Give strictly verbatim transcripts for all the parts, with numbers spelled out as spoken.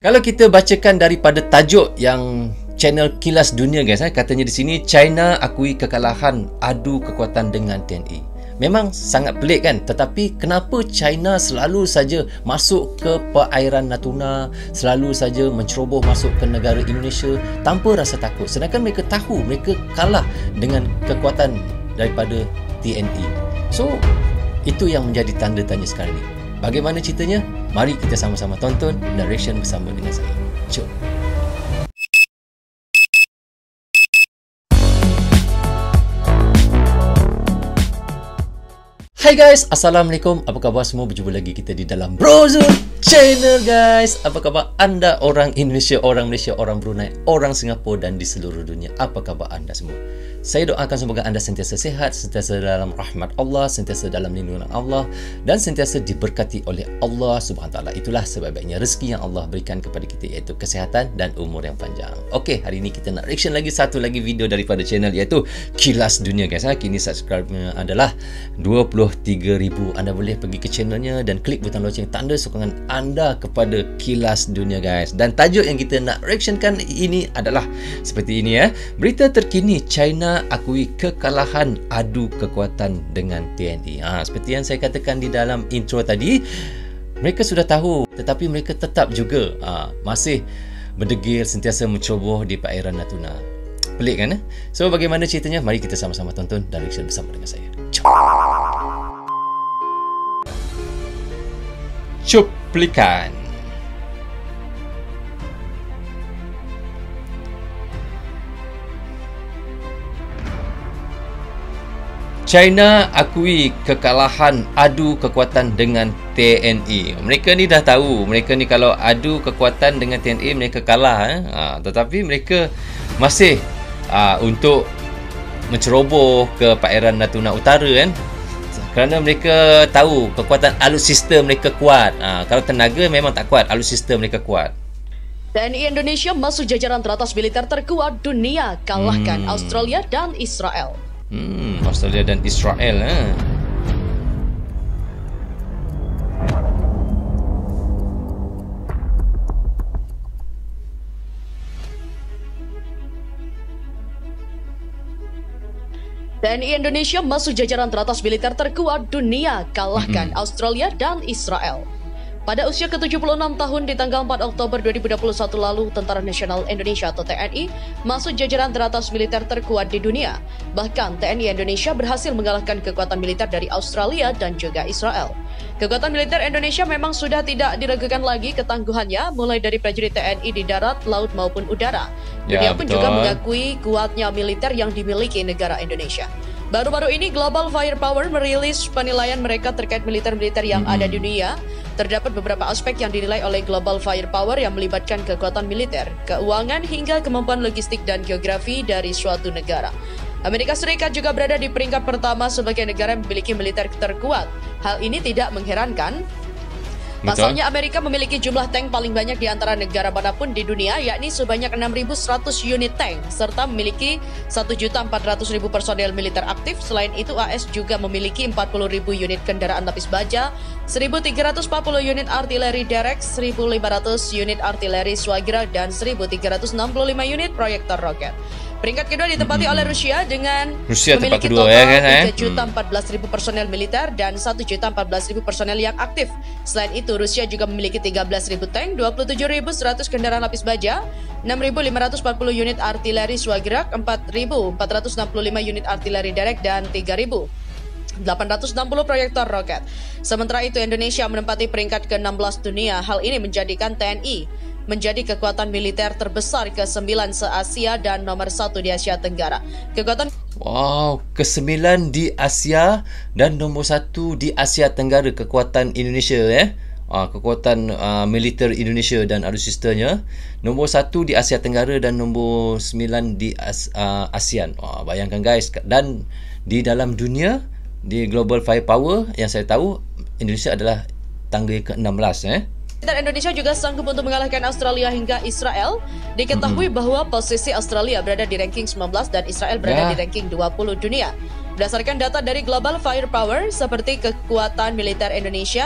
Kalau kita bacakan daripada tajuk yang channel Kilas Dunia guys, eh, katanya di sini China akui kekalahan adu kekuatan dengan T N E. Memang sangat pelik kan, tetapi kenapa China selalu saja masuk ke perairan Natuna, selalu saja menceroboh masuk ke negara Indonesia tanpa rasa takut, sedangkan mereka tahu mereka kalah dengan kekuatan daripada T N E. So itu yang menjadi tanda tanya sekarang ni. Bagaimana ceritanya? Mari kita sama-sama tonton dan reaction bersama dengan saya. Jom. Hai guys, Assalamualaikum. Apa khabar semua? Berjumpa lagi kita di dalam Brozul Channel guys. Apa khabar anda orang Indonesia, orang Malaysia, orang Brunei, orang Singapura dan di seluruh dunia? Apa khabar anda semua? Saya doakan semoga anda sentiasa sihat, sentiasa dalam rahmat Allah, sentiasa dalam lindungan Allah dan sentiasa diberkati oleh Allah Subhanahu Wa Taala. Itulah sebaik-baiknya rezeki yang Allah berikan kepada kita, iaitu kesihatan dan umur yang panjang. Okey, hari ini kita nak reaction lagi satu lagi video daripada channel iaitu Kilas Dunia guys. Ha, kini subscribe-nya adalah dua puluh tiga ribu. Anda boleh pergi ke channelnya dan klik butang loceng tanda sokongan anda kepada Kilas Dunia guys. Dan tajuk yang kita nak reactionkan ini adalah seperti ini ya. Berita terkini, China akui kekalahan adu kekuatan dengan T N E. Ha, seperti yang saya katakan di dalam intro tadi, mereka sudah tahu tetapi mereka tetap juga ha, masih berdegil sentiasa menceroboh di perairan Natuna. Pelik kan? Eh? So bagaimana ceritanya? Mari kita sama-sama tonton dan reaction bersama dengan saya. Cuplikan. China akui kekalahan adu kekuatan dengan T N E. Mereka ni dah tahu, mereka ni kalau adu kekuatan dengan T N E mereka kalah eh? ha, tetapi mereka masih ha, untuk menceroboh ke perairan Natuna Utara kan, kerana mereka tahu kekuatan alutsista mereka kuat. Ha, kalau tenaga memang tak kuat, alutsista mereka kuat. T N I Indonesia masuk jajaran teratas militer terkuat dunia, kalahkan hmm. Australia dan Israel. Hmm, Australia dan Israel eh. T N I Indonesia masuk jajaran teratas militer terkuat dunia, kalahkan mm-hmm. Australia dan Israel. Pada usia ke tujuh puluh enam tahun di tanggal empat Oktober dua ribu dua puluh satu lalu, Tentara Nasional Indonesia atau T N I masuk jajaran teratas militer terkuat di dunia. Bahkan T N I Indonesia berhasil mengalahkan kekuatan militer dari Australia dan juga Israel. Kekuatan militer Indonesia memang sudah tidak diragukan lagi ketangguhannya, mulai dari prajurit T N I di darat, laut maupun udara. Dunia ya, pun juga mengakui kuatnya militer yang dimiliki negara Indonesia. Baru-baru ini Global Firepower merilis penilaian mereka terkait militer-militer yang mm-hmm. ada di dunia. Terdapat beberapa aspek yang dinilai oleh Global Firepower yang melibatkan kekuatan militer, keuangan hingga kemampuan logistik dan geografi dari suatu negara. Amerika Serikat juga berada di peringkat pertama sebagai negara yang memiliki militer terkuat. Hal ini tidak mengherankan. Pasalnya Amerika memiliki jumlah tank paling banyak di antara negara manapun di dunia, yakni sebanyak enam ribu seratus unit tank, serta memiliki satu juta empat ratus ribu personel militer aktif. Selain itu, A S juga memiliki empat puluh ribu unit kendaraan lapis baja, seribu tiga ratus empat puluh unit artileri derek, seribu lima ratus unit artileri Swagira, dan seribu tiga ratus enam puluh lima unit proyektor roket. Peringkat kedua ditempati hmm. oleh Rusia dengan Rusia memiliki kedua, total ya, kan, tiga juta empat belas ribu personel militer dan satu juta empat belas ribu personel yang aktif. Selain itu, Rusia juga memiliki tiga belas ribu tank, dua puluh tujuh ribu seratus kendaraan lapis baja, enam ribu lima ratus empat puluh unit artileri Swagerak, empat ribu empat ratus enam puluh lima unit artileri derek, dan tiga ribu delapan ratus enam puluh proyektor roket. Sementara itu, Indonesia menempati peringkat ke enam belas dunia. Hal ini menjadikan T N I menjadi kekuatan militer terbesar ke sembilan se-Asia dan nomor satu di Asia Tenggara. Kekuatan Wow, ke sembilan di Asia dan nombor satu di Asia Tenggara kekuatan Indonesia eh. Ah, kekuatan uh, militer Indonesia dan alutsistanya nombor satu di Asia Tenggara dan nombor sembilan di As, uh, ASEAN. Wah, bayangkan guys, dan di dalam dunia di Global Firepower yang saya tahu Indonesia adalah tangga ke enam belas eh. Dan Indonesia juga sanggup untuk mengalahkan Australia hingga Israel. Diketahui mm-hmm. bahwa posisi Australia berada di ranking sembilan belas dan Israel berada yeah. di ranking dua puluh dunia. Berdasarkan data dari Global Firepower, seperti kekuatan militer Indonesia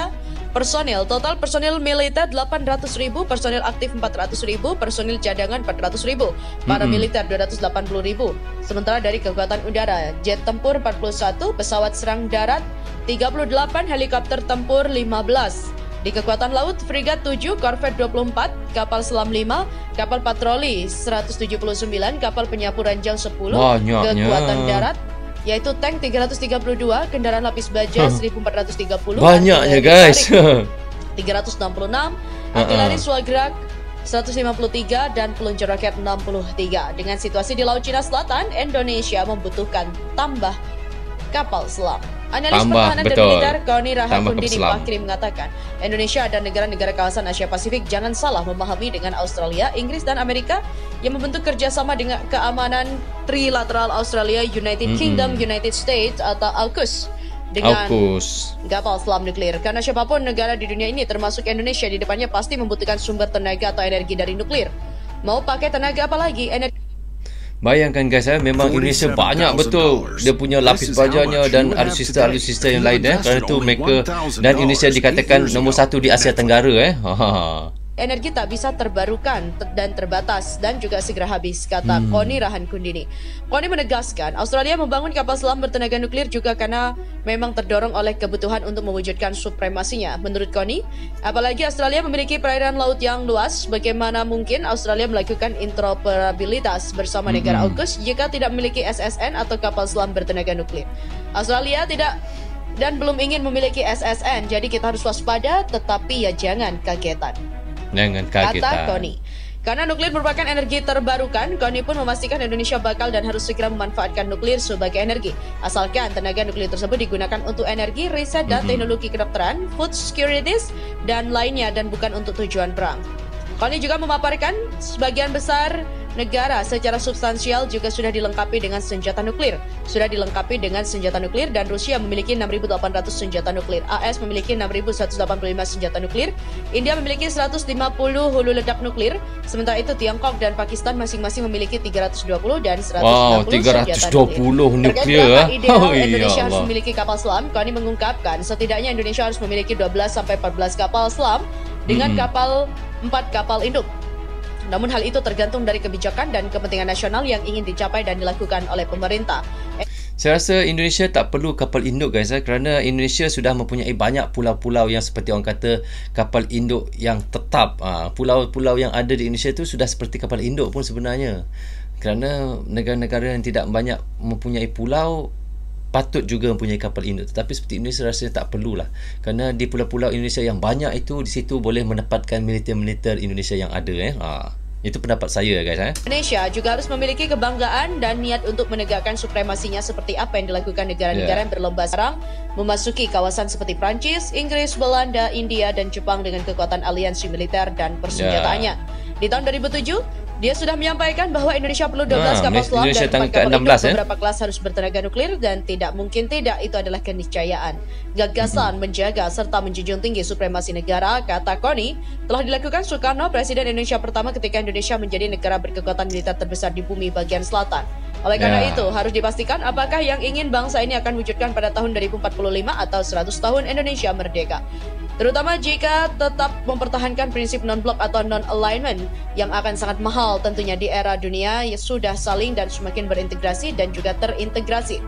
Personil, total personil militer delapan ratus ribu, personil aktif empat ratus ribu, personil cadangan empat ratus ribu, para Mm-mm. militer dua ratus delapan puluh ribu. Sementara dari kekuatan udara, jet tempur empat puluh satu, pesawat serang darat tiga puluh delapan, helikopter tempur lima belas. Di kekuatan laut, frigat tujuh, korvet dua puluh empat, kapal selam lima, kapal patroli seratus tujuh puluh sembilan, kapal penyapu ranjau sepuluh, Banyaknya. kekuatan darat yaitu tank tiga ratus tiga puluh dua, kendaraan lapis baja Huh. seribu empat ratus tiga puluh, Banyaknya artileri guys. tarik tiga ratus enam puluh enam, artileri Uh-uh. swagerak seratus lima puluh tiga, dan peluncur roket enam puluh tiga. Dengan situasi di Laut Cina Selatan, Indonesia membutuhkan tambah kapal selam. Analis Tambah, pertahanan dan betul. militer Koni Tambah Rahakundini kapal selam. Fakri mengatakan, Indonesia dan negara-negara kawasan Asia Pasifik jangan salah memahami dengan Australia, Inggris, dan Amerika yang membentuk kerjasama dengan keamanan trilateral Australia, United Mm-mm. Kingdom, United States atau AUKUS dengan Aukus. kapal selam nuklir. Karena siapapun negara di dunia ini termasuk Indonesia di depannya pasti membutuhkan sumber tenaga atau energi dari nuklir. Mau pakai tenaga apa lagi? Energi Bayangkan guys, eh, memang Indonesia banyak betul dia punya lapis bajanya dan alutsista-alutsista yang lain eh. Kerana itu mereka dan Indonesia dikatakan nombor satu di Asia Tenggara eh. Ha, ha, ha. energi tak bisa terbarukan ter- dan terbatas dan juga segera habis, kata Hmm. Koni Rahakundini. Koni menegaskan, Australia membangun kapal selam bertenaga nuklir juga karena memang terdorong oleh kebutuhan untuk mewujudkan supremasinya. Menurut Koni, apalagi Australia memiliki perairan laut yang luas, bagaimana mungkin Australia melakukan interoperabilitas bersama negara Hmm. AUKUS jika tidak memiliki S S N atau kapal selam bertenaga nuklir? Australia tidak dan belum ingin memiliki S S N, jadi kita harus waspada, tetapi ya jangan kagetan, Jangan kaget. kata ah. Koni. Karena nuklir merupakan energi terbarukan, Koni pun memastikan Indonesia bakal dan harus segera memanfaatkan nuklir sebagai energi. Asalkan tenaga nuklir tersebut digunakan untuk energi, riset, dan Mhm. teknologi kedokteran, food securities, dan lainnya, dan bukan untuk tujuan perang. Koni juga memaparkan sebagian besar negara secara substansial juga sudah dilengkapi dengan senjata nuklir. Sudah dilengkapi dengan senjata nuklir dan Rusia memiliki enam ribu delapan ratus senjata nuklir. A S memiliki enam ribu seratus delapan puluh lima senjata nuklir. India memiliki seratus lima puluh hulu ledak nuklir. Sementara itu Tiongkok dan Pakistan masing-masing memiliki tiga ratus dua puluh dan seratus enam Wow, puluh tiga ratus senjata dua nuklir. puluh Terkait nuklir berapa ah. ideal Oh, ya Indonesia harus Allah. memiliki kapal selam, Koni mengungkapkan setidaknya Indonesia harus memiliki dua belas sampai empat belas kapal selam dengan Mm-mm. kapal empat kapal induk. Namun hal itu tergantung dari kebijakan dan kepentingan nasional yang ingin dicapai dan dilakukan oleh pemerintah. Saya rasa Indonesia tak perlu kapal induk guys eh, kerana Indonesia sudah mempunyai banyak pulau-pulau yang seperti orang kata kapal induk yang tetap. Ah, pulau-pulau yang ada di Indonesia tu sudah seperti kapal induk pun sebenarnya. Kerana negara-negara yang tidak banyak mempunyai pulau patut juga mempunyai kapal induk, tetapi seperti Indonesia rasanya tak perlulah, kerana di pulau-pulau Indonesia yang banyak itu, di situ boleh menempatkan militer-militer Indonesia yang ada eh. Ha, itu pendapat saya guys eh. Indonesia juga harus memiliki kebanggaan dan niat untuk menegakkan supremasinya seperti apa yang dilakukan negara-negara Yeah. yang berlomba sekarang memasuki kawasan seperti Prancis, Inggris, Belanda, India, dan Jepang dengan kekuatan aliansi militer dan persenjataannya. Di tahun dua ribu tujuh, dia sudah menyampaikan bahwa Indonesia perlu dua belas Ah, kapal selam Indonesia dan tahun empat kapal ke-enam belas, induk. eh? Beberapa kelas harus bertenaga nuklir dan tidak mungkin tidak, itu adalah keniscayaan. Gagasan menjaga serta menjunjung tinggi supremasi negara, kata Koni, telah dilakukan Soekarno, Presiden Indonesia pertama ketika Indonesia menjadi negara berkekuatan militer terbesar di bumi bagian selatan. Oleh karena Ya. itu, harus dipastikan apakah yang ingin bangsa ini akan wujudkan pada tahun dua ribu empat puluh lima atau seratus tahun Indonesia merdeka. Terutama jika tetap mempertahankan prinsip non-blok atau non-alignment yang akan sangat mahal tentunya di era dunia yang sudah saling dan semakin berintegrasi dan juga terintegrasi.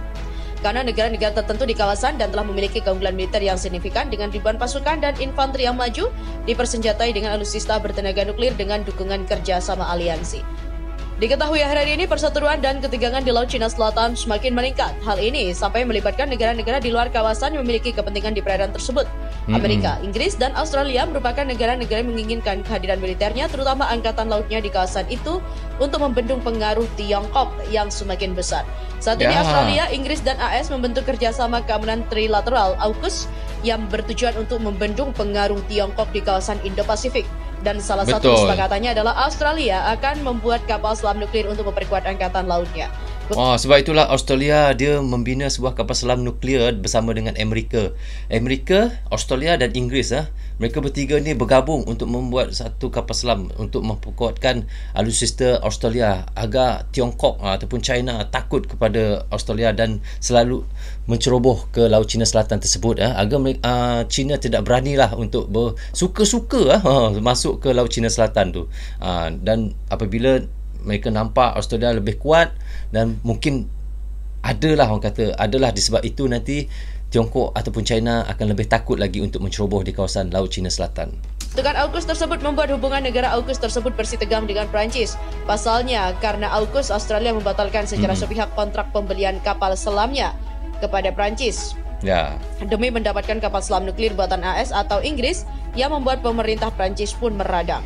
Karena negara-negara tertentu di kawasan dan telah memiliki keunggulan militer yang signifikan dengan ribuan pasukan dan infanteri yang maju, dipersenjatai dengan alutsista bertenaga nuklir dengan dukungan kerja sama aliansi. Diketahui akhir-akhir ini perseteruan dan ketegangan di Laut Cina Selatan semakin meningkat. Hal ini sampai melibatkan negara-negara di luar kawasan yang memiliki kepentingan di perairan tersebut. Mm-mm. Amerika, Inggris, dan Australia merupakan negara-negara yang menginginkan kehadiran militernya, terutama angkatan lautnya di kawasan itu, untuk membendung pengaruh Tiongkok yang semakin besar. Saat ini Ya. Australia, Inggris, dan A S membentuk kerjasama keamanan trilateral AUKUS yang bertujuan untuk membendung pengaruh Tiongkok di kawasan Indo-Pasifik. Dan salah satu Betul. kesepakatannya adalah Australia akan membuat kapal selam nuklir untuk memperkuat angkatan lautnya. Oh, sebab itulah Australia dia membina sebuah kapal selam nuklear bersama dengan Amerika. Amerika, Australia dan Inggeris ah. Mereka bertiga ni bergabung untuk membuat satu kapal selam untuk memperkuatkan alutsista Australia agar Tiongkok ah, ataupun China takut kepada Australia dan selalu menceroboh ke Laut Cina Selatan tersebut ah, agar ah, China tidak beranilah untuk bersuka-suka ah, masuk ke Laut Cina Selatan tu. Ah, dan apabila mereka nampak Australia lebih kuat dan mungkin adalah orang kata adalah disebab itu nanti Tiongkok ataupun China akan lebih takut lagi untuk menceroboh di kawasan Laut Cina Selatan. Dengan AUKUS tersebut membuat hubungan negara AUKUS tersebut bersih tegang dengan Perancis. Pasalnya, karena AUKUS, Australia membatalkan secara hmm. sepihak kontrak pembelian kapal selamnya kepada Perancis. Ya. Demi mendapatkan kapal selam nuklir buatan A S atau Inggris yang membuat pemerintah Perancis pun meradang.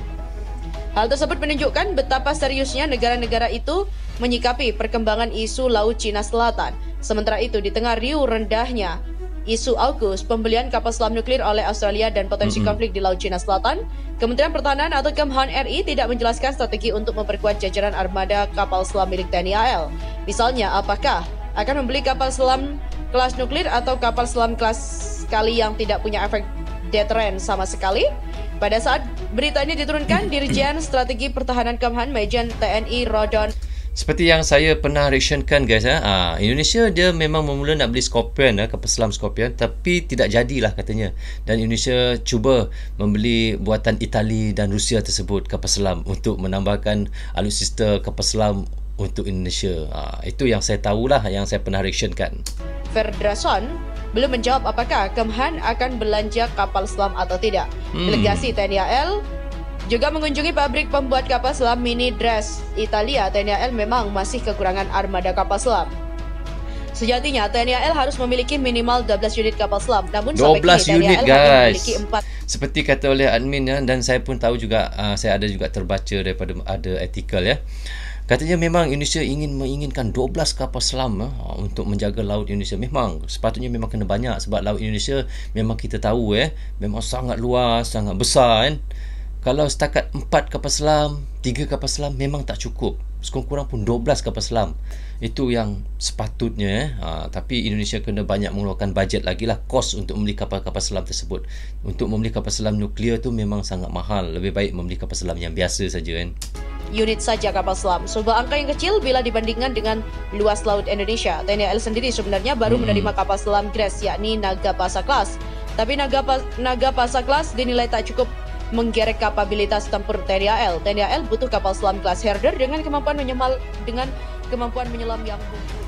Hal tersebut menunjukkan betapa seriusnya negara-negara itu menyikapi perkembangan isu Laut Cina Selatan. Sementara itu, di tengah riuh rendahnya isu AUKUS, pembelian kapal selam nuklir oleh Australia dan potensi mm-hmm. konflik di Laut Cina Selatan, Kementerian Pertahanan atau Kemhan R I tidak menjelaskan strategi untuk memperkuat jajaran armada kapal selam milik T N I A L. Misalnya, apakah akan membeli kapal selam kelas nuklir atau kapal selam kelas sekali yang tidak punya efek deteren sama sekali? Pada saat berita ini diturunkan, Dirjen Strategi Pertahanan Kemhan Mejen T N I Rodon. Seperti yang saya pernah reactionkan guys, ha? ha, Indonesia dia memang memula nak beli Scorpion, ha, kapal selam Scorpion, tapi tidak jadilah katanya. Dan Indonesia cuba membeli buatan Itali dan Rusia tersebut kapal selam untuk menambahkan alutsista kapal selam untuk Indonesia. Ha, itu yang saya tahulah, yang saya pernah reactionkan. Federation belum menjawab apakah Kemhan akan belanja kapal selam atau tidak. Hmm. Delegasi T N I A L juga mengunjungi pabrik pembuat kapal selam Mini Dress Italia. T N I A L memang masih kekurangan armada kapal selam. Sejatinya T N I A L harus memiliki minimal dua belas unit kapal selam. Namun sampai kini T N I A L hanya memiliki empat. Seperti kata oleh admin ya, dan saya pun tahu juga, uh, saya ada juga terbaca daripada ada artikel ya. Katanya memang Indonesia ingin menginginkan dua belas kapal selam eh, untuk menjaga laut Indonesia. Memang sepatutnya memang kena banyak sebab laut Indonesia memang kita tahu eh memang sangat luas, sangat besar kan. Kalau setakat empat kapal selam, tiga kapal selam memang tak cukup. Sekurang-kurang pun dua belas kapal selam. Itu yang sepatutnya eh. Ha, tapi Indonesia kena banyak mengeluarkan bajet lagi lah, kos untuk membeli kapal-kapal selam tersebut. Untuk membeli kapal selam nuklear tu memang sangat mahal. Lebih baik membeli kapal selam yang biasa saja kan. Unit saja kapal selam, sebuah angka yang kecil bila dibandingkan dengan luas laut Indonesia. T N I A L sendiri sebenarnya baru hmm. menerima kapal selam Grace yakni Nagapasa Class. Tapi Nagapasa Class dinilai tak cukup menggerek kapabilitas tempur T N I A L. T N I A L butuh kapal selam kelas Herder dengan kemampuan menyemal dengan kemampuan menyelam yang mumpuni.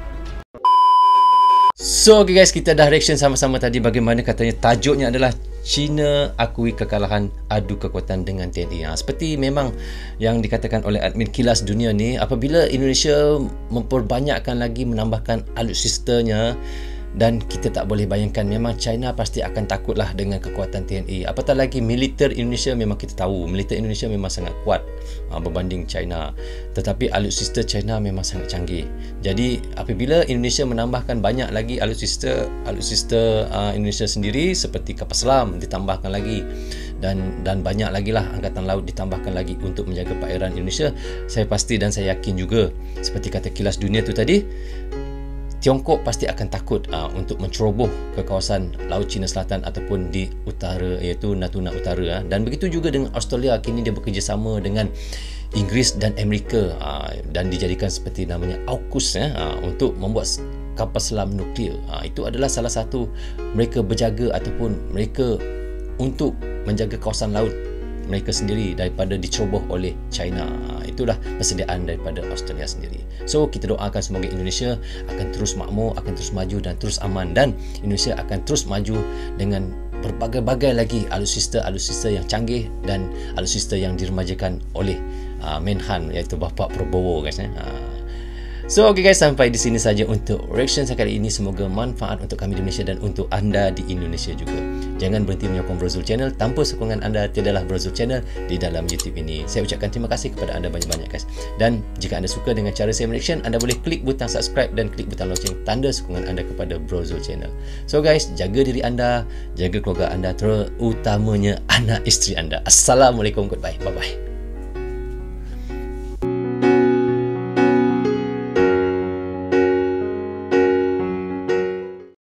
So okay guys, kita dah reaction sama-sama tadi bagaimana katanya tajuknya adalah China akui kekalahan adu kekuatan dengan T N I. Ha, seperti memang yang dikatakan oleh admin Kilas Dunia ni, apabila Indonesia memperbanyakkan lagi menambahkan alutsistanya, dan kita tak boleh bayangkan memang China pasti akan takutlah dengan kekuatan T N I. Apatah lagi militer Indonesia, memang kita tahu militer Indonesia memang sangat kuat uh, berbanding China. Tetapi alutsista China memang sangat canggih. Jadi apabila Indonesia menambahkan banyak lagi alutsista alutsista uh, Indonesia sendiri seperti kapal selam ditambahkan lagi dan dan banyak lagi lah angkatan laut ditambahkan lagi untuk menjaga perairan Indonesia, saya pasti dan saya yakin juga seperti kata Kilas Dunia tu tadi, Tiongkok pasti akan takut uh, untuk menceroboh ke kawasan Laut Cina Selatan ataupun di utara, iaitu Natuna Utara. Uh. Dan begitu juga dengan Australia, kini dia bekerjasama dengan Inggeris dan Amerika uh, dan dijadikan seperti namanya AUKUS uh, untuk membuat kapal selam nuklear. Uh, itu adalah salah satu mereka berjaga ataupun mereka untuk menjaga kawasan laut mereka sendiri daripada diceroboh oleh China. Itulah persediaan daripada Australia sendiri. So kita doakan semoga Indonesia akan terus makmur, akan terus maju dan terus aman, dan Indonesia akan terus maju dengan berbagai-bagai lagi alutsista-alutsista yang canggih dan alutsista yang diremajakan oleh uh, Menhan, iaitu Bapa Prabowo guys. Eh. Uh, So okay guys, sampai di sini saja untuk reaction saya kali ini. Semoga manfaat untuk kami di Malaysia dan untuk anda di Indonesia juga. Jangan berhenti menyokong Brozul Channel. Tanpa sokongan anda, tiadalah Brozul Channel di dalam YouTube ini. Saya ucapkan terima kasih kepada anda banyak-banyak guys. Dan jika anda suka dengan cara saya reaction, anda boleh klik butang subscribe dan klik butang lonceng, tanda sokongan anda kepada Brozul Channel. So guys, jaga diri anda, jaga keluarga anda, terutamanya anak isteri anda. Assalamualaikum, goodbye, bye-bye.